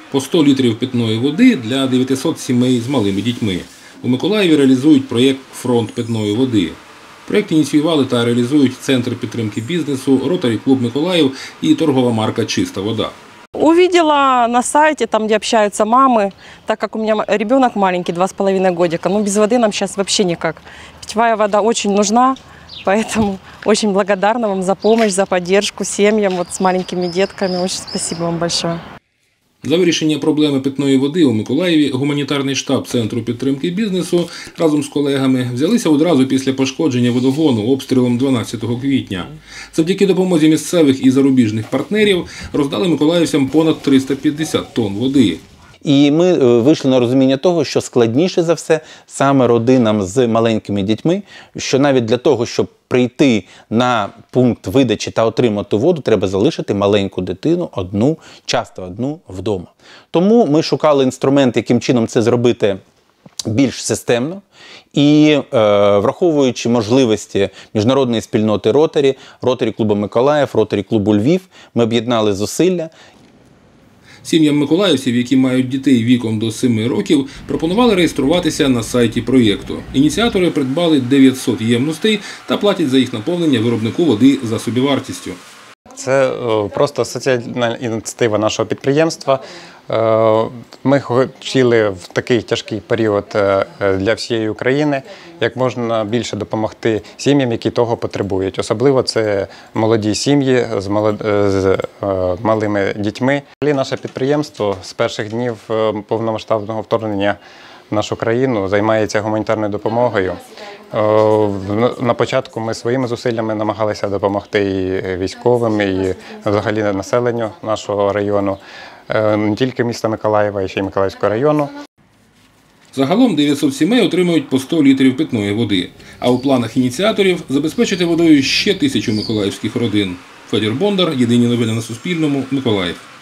По 100 літрів питної води для 900 сімей з малими дітьми. У Миколаєві реалізують проєкт «Фронт питної води». Проєкт ініціювали та реалізують Центр підтримки бізнесу, Ротарі клуб Миколаїв і торгова марка «Чиста вода». Увидела на сайте, там, где общаются мамы, так как у меня ребенок маленький, 2,5 годика, но без воды нам сейчас вообще никак. Питьевая вода очень нужна, поэтому очень благодарна вам за помощь, за поддержку семьям вот с маленькими детками. Очень спасибо вам большое. За вирішення проблеми питної води у Миколаєві гуманітарний штаб Центру підтримки бізнесу разом з колегами взялися одразу після пошкодження водогону обстрілом 12 квітня. Завдяки допомозі місцевих і зарубіжних партнерів роздали миколаївцям понад 350 тонн води. І ми вийшли на розуміння того, що складніше за все саме родинам з маленькими дітьми, що навіть для того, щоб прийти на пункт видачі та отримати воду, треба залишити маленьку дитину часто одну вдома. Тому ми шукали інструмент, яким чином це зробити більш системно. І враховуючи можливості міжнародної спільноти Ротарі, Ротарі клубу Миколаїв, Ротарі клубу Львів, ми об'єднали зусилля. Сім'ям миколаївців, які мають дітей віком до 7 років, пропонували реєструватися на сайті проєкту. Ініціатори придбали 900 ємностей та платять за їх наповнення виробнику води за собівартістю. Це просто соціальна ініціатива нашого підприємства. Ми хотіли в такий тяжкий період для всієї України як можна більше допомогти сім'ям, які того потребують. Особливо це молоді сім'ї з малими дітьми. Наше підприємство з перших днів повномасштабного вторгнення в нашу країну займається гуманітарною допомогою. На початку ми своїми зусиллями намагалися допомогти і військовим, і взагалі населенню нашого району. Не тільки міста Миколаєва, а ще й Миколаївського району. Загалом 900 сімей отримують по 100 літрів питної води. А у планах ініціаторів забезпечити водою ще 1000 миколаївських родин. Федір Бондар, єдині новини на Суспільному, Миколаїв.